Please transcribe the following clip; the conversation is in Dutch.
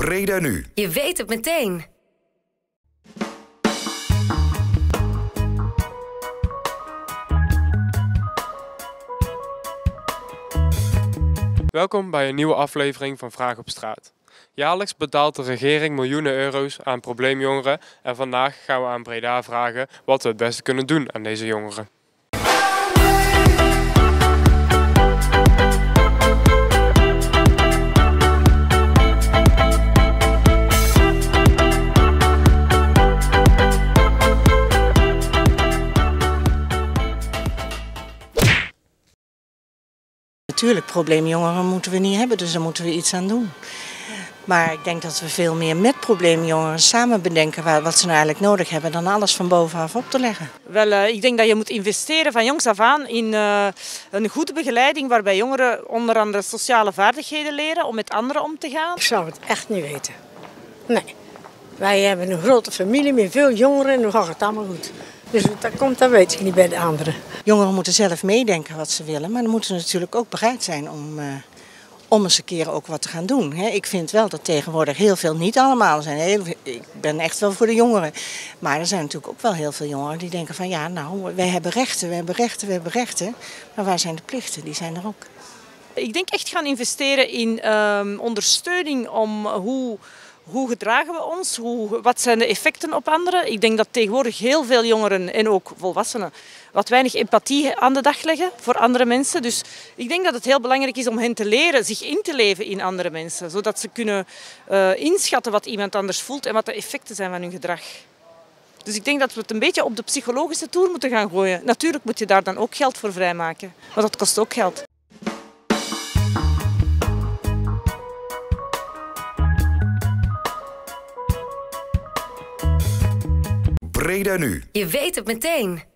Breda Nu. Je weet het meteen. Welkom bij een nieuwe aflevering van Vraag op Straat. Jaarlijks betaalt de regering miljoenen euro's aan probleemjongeren en vandaag gaan we aan Breda vragen wat we het beste kunnen doen aan deze jongeren. Natuurlijk, probleemjongeren moeten we niet hebben, dus daar moeten we iets aan doen. Maar ik denk dat we veel meer met probleemjongeren samen bedenken wat ze nou eigenlijk nodig hebben dan alles van bovenaf op te leggen. Wel, ik denk dat je moet investeren van jongs af aan in een goede begeleiding waarbij jongeren onder andere sociale vaardigheden leren om met anderen om te gaan. Ik zou het echt niet weten. Nee. Wij hebben een grote familie met veel jongeren en dan gaat het allemaal goed. Dus dat weet ik niet bij de anderen. Jongeren moeten zelf meedenken wat ze willen, maar dan moeten ze natuurlijk ook bereid zijn om eens een keer ook wat te gaan doen. Ik vind wel dat tegenwoordig heel veel, niet allemaal zijn, ik ben echt wel voor de jongeren. Maar er zijn natuurlijk ook wel heel veel jongeren die denken van ja, nou, wij hebben rechten, we hebben rechten. Maar waar zijn de plichten? Die zijn er ook. Ik denk echt gaan investeren in ondersteuning om hoe gedragen we ons, wat zijn de effecten op anderen. Ik denk dat tegenwoordig heel veel jongeren en ook volwassenen wat weinig empathie aan de dag leggen voor andere mensen. Dus ik denk dat het heel belangrijk is om hen te leren zich in te leven in andere mensen. Zodat ze kunnen inschatten wat iemand anders voelt en wat de effecten zijn van hun gedrag. Dus ik denk dat we het een beetje op de psychologische toer moeten gaan gooien. Natuurlijk moet je daar dan ook geld voor vrijmaken, want dat kost ook geld. Breda Nu. Je weet het meteen.